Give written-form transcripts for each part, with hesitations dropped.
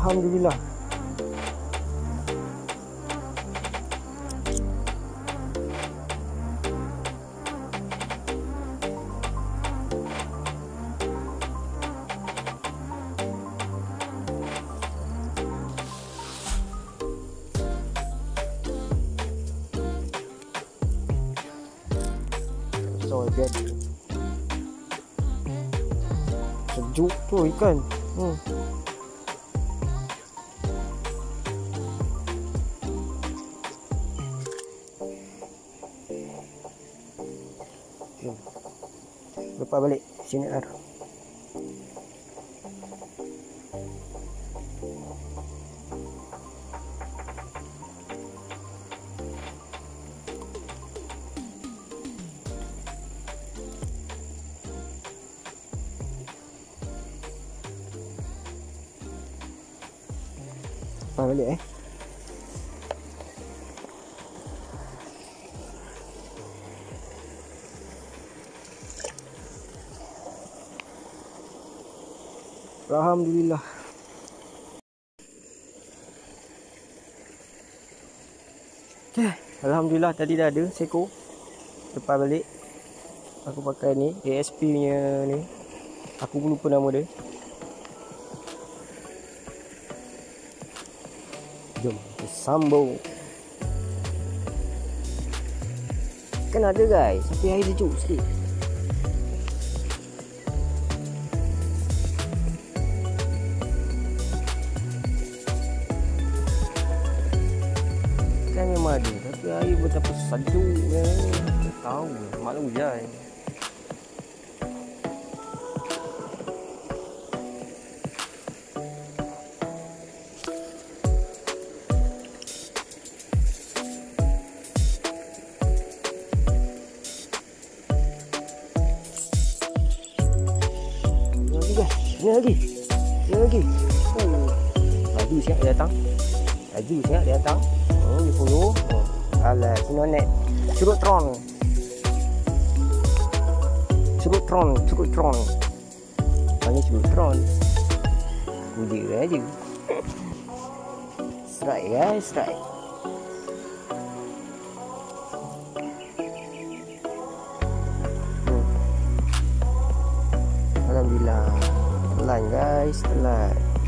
Alhamdulillah. So dia sejuk tu ikan. Lepas balik sini air. Lepas balik Alhamdulillah. Okay, Alhamdulillah tadi dah ada seko. Lepas balik aku pakai ni ASP punya ni. Aku lupa nama dia. Jom kita sambung. Kan ada guys, tapi air sejuk sikit. Kan memang ada, tapi air betapa sejuk ni. Tak tahu, maklum hujan. Ni lagi. Laju siap dia datang. Dia follow. Alah, sinonet. Curut tron. Mana curut tron? Puji aja. Strike guys, strike. Alhamdulillah. Telan guys, telan.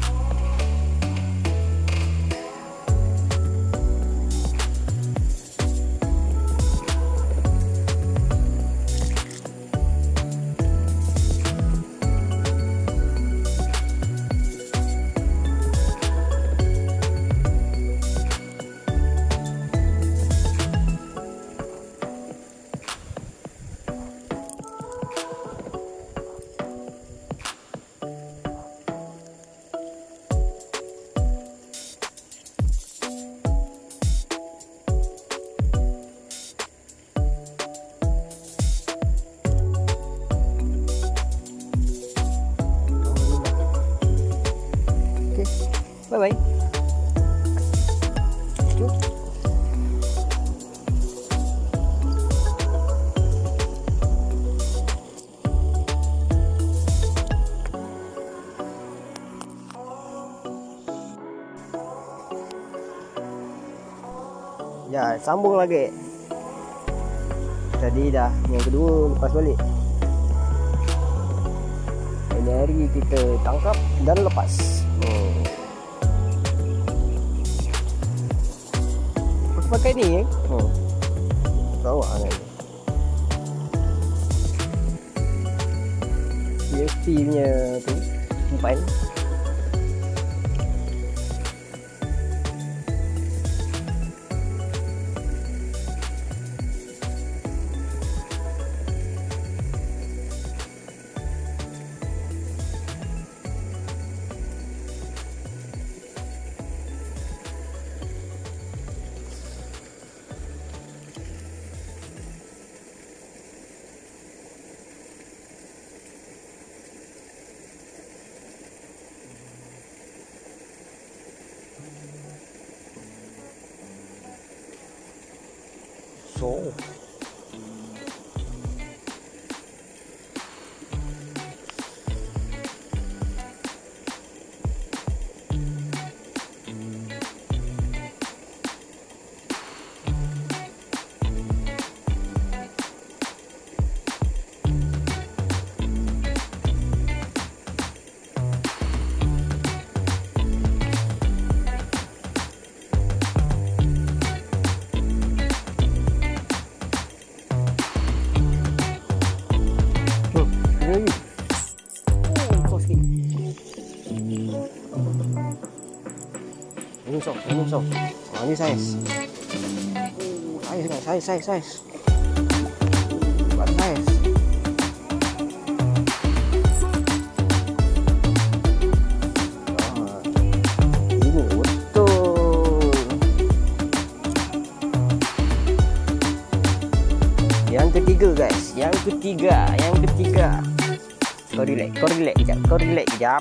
Bye bye. Jom. Ya, sambung lagi. Tadi dah yang kedua lepas balik. Ini hari kita tangkap dan lepas. Pakai ni tahu ni PSP punya tu umpan. So lagi. Kau sikit. Ini sok. Ini saiz. Saiz. Buat saiz. Ini betul. Yang ketiga guys, yang ketiga. Kau relax kejap.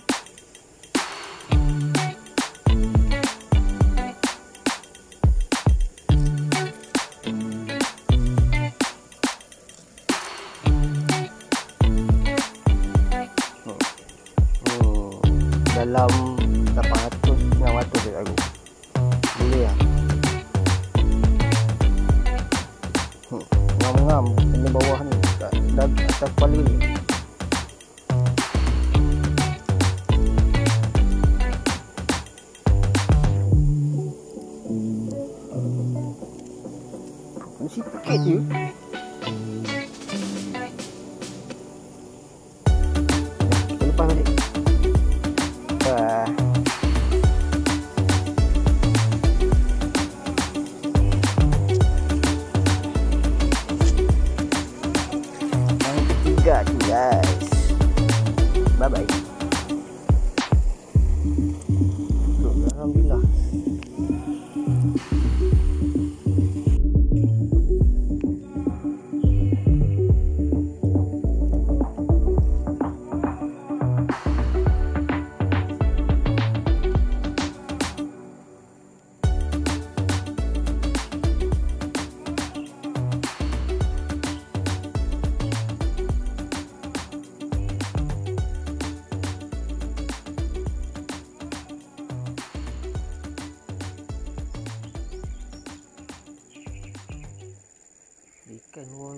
Dalam 800-900 je aku. Boleh lah. Ngam-ngam kena bawah ni, kat atas kepala ni. Sikit je. Kita lepas balik. Yang ketiga tu guys. Bye bye. Alhamdulillah. Ikan wall.